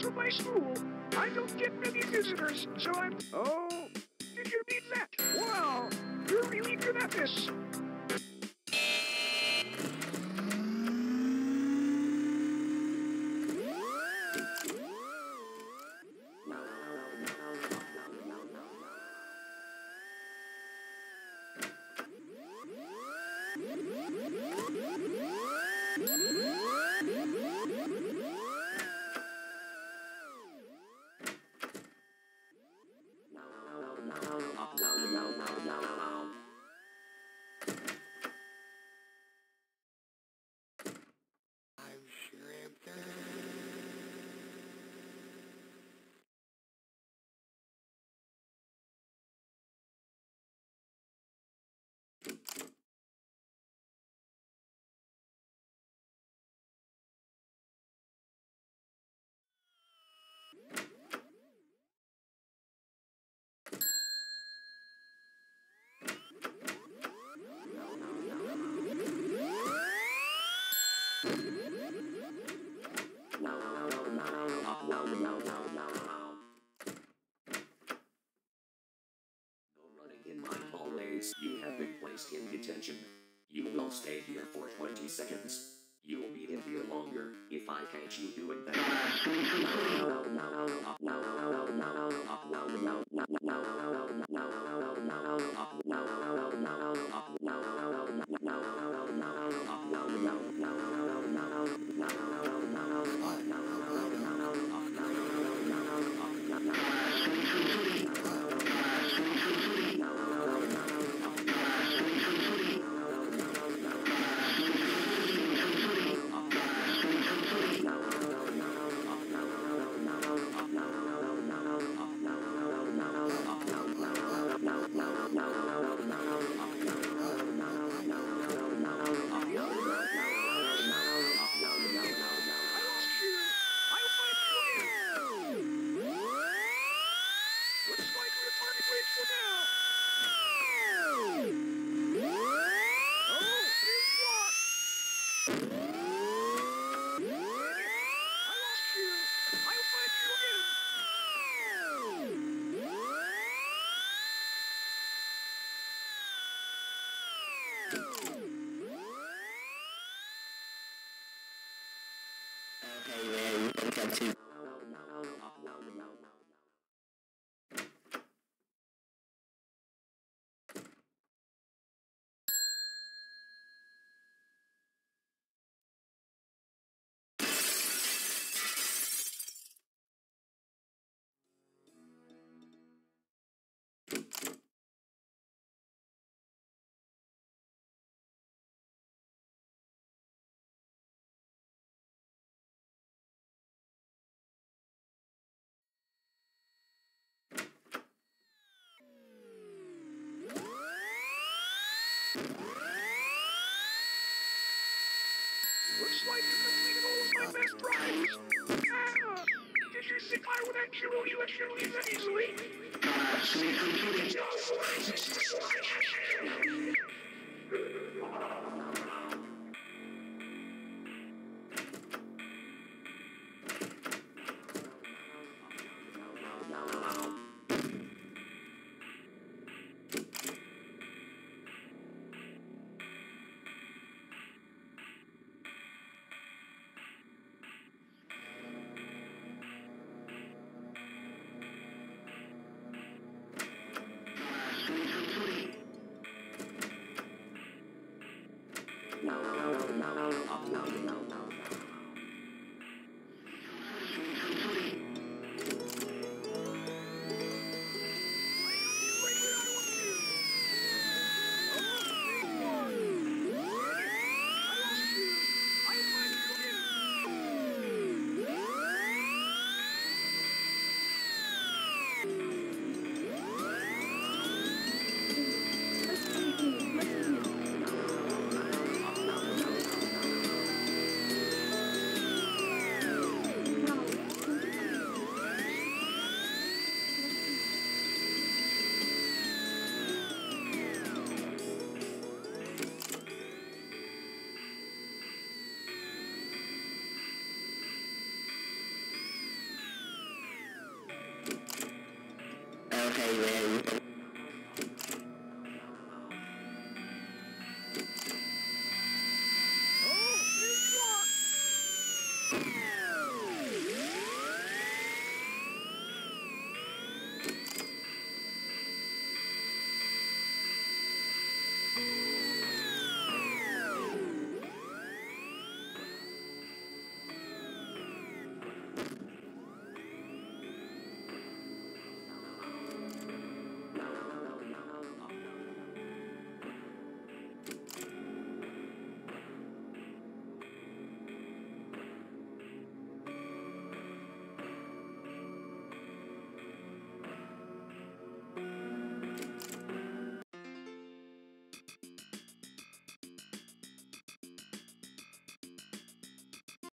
to my school. I don't get many visitors, so I'm... Oh, did you mean that? Wow, you're really good at this. In my hallways, you have been placed in detention. You will stay here for 20 seconds. You will be in here longer if I catch you doing that. Looks like you completed all of my best tries. Did you think I would actually let you leave that easily? Okay, ready?